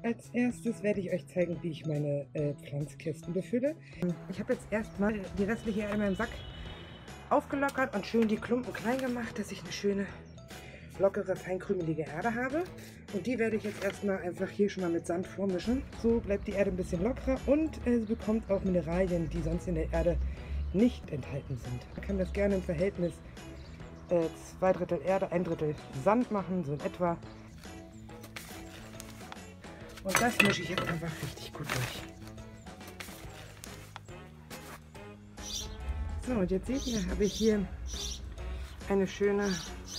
Als erstes werde ich euch zeigen, wie ich meine Pflanzkästen befülle. Ich habe jetzt erstmal die restliche Erde in meinem Sack aufgelockert und schön die Klumpen klein gemacht, dass ich eine schöne, lockere, feinkrümelige Erde habe. Und die werde ich jetzt erstmal einfach hier schon mal mit Sand vormischen. So bleibt die Erde ein bisschen lockerer und sie bekommt auch Mineralien, die sonst in der Erde nicht enthalten sind. Man kann das gerne im Verhältnis 2/3 Erde, 1/3 Sand machen, so in etwa. Und das mische ich jetzt einfach richtig gut durch. So, und jetzt seht ihr, habe ich hier eine schöne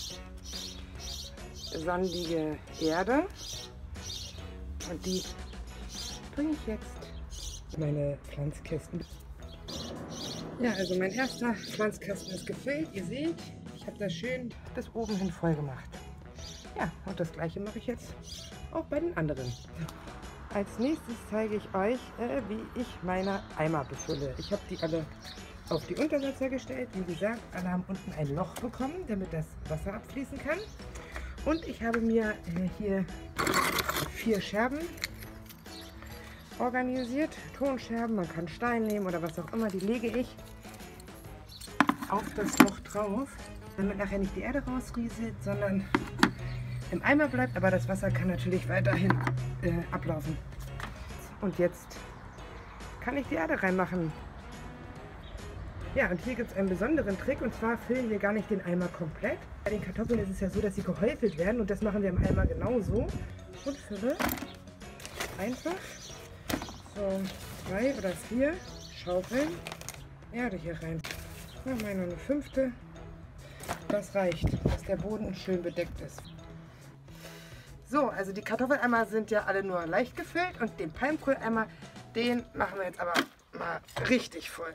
sandige Erde. Und die bringe ich jetzt in meine Pflanzkästen. Ja, also mein erster Pflanzkasten ist gefüllt. Ihr seht, ich habe das schön bis oben hin voll gemacht. Ja, und das gleiche mache ich jetzt auch bei den anderen. Als nächstes zeige ich euch, wie ich meine Eimer befülle. Ich habe die alle auf die Untersetzer gestellt. Wie gesagt, alle haben unten ein Loch bekommen, damit das Wasser abfließen kann. Und ich habe mir hier 4 Scherben organisiert. Tonscherben, man kann Stein nehmen oder was auch immer. Die lege ich auf das Loch drauf, damit nachher nicht die Erde rausrieselt, sondern im Eimer bleibt, aber das Wasser kann natürlich weiterhin ablaufen. Und jetzt kann ich die Erde reinmachen. Ja, und hier gibt es einen besonderen Trick, und zwar füllen wir gar nicht den Eimer komplett. Bei den Kartoffeln ist es ja so, dass sie gehäufelt werden, und das machen wir im Eimer genauso. Und fülle einfach so 3 oder 4 Schaufeln Erde hier rein. Ich mache mal noch eine 5. Das reicht, dass der Boden schön bedeckt ist. So, also die Kartoffeleimer sind ja alle nur leicht gefüllt, und den Palmkohleimer, den machen wir jetzt aber mal richtig voll.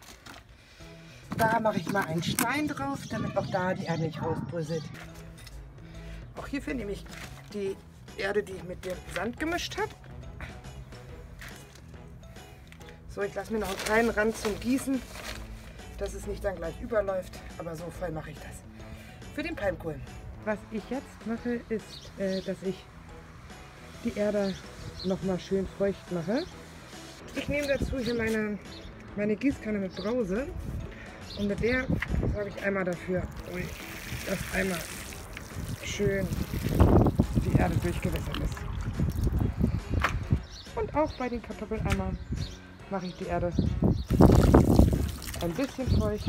Da mache ich mal einen Stein drauf, damit auch da die Erde nicht rausbröselt. Auch hierfür nehme ich die Erde, die ich mit dem Sand gemischt habe. So, ich lasse mir noch einen kleinen Rand zum Gießen, dass es nicht dann gleich überläuft, aber so voll mache ich das. Für den Palmkohl. Was ich jetzt mache, ist, dass ich die Erde noch mal schön feucht mache. Ich nehme dazu hier meine Gießkanne mit Brause, und mit der sorge ich einmal dafür, dass einmal schön die Erde durchgewässert ist. Und auch bei den Kartoffeleimern mache ich die Erde ein bisschen feucht.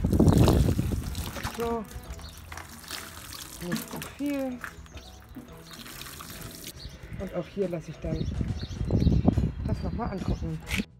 So. Nicht zu viel. Und auch hier lasse ich dann das nochmal angucken.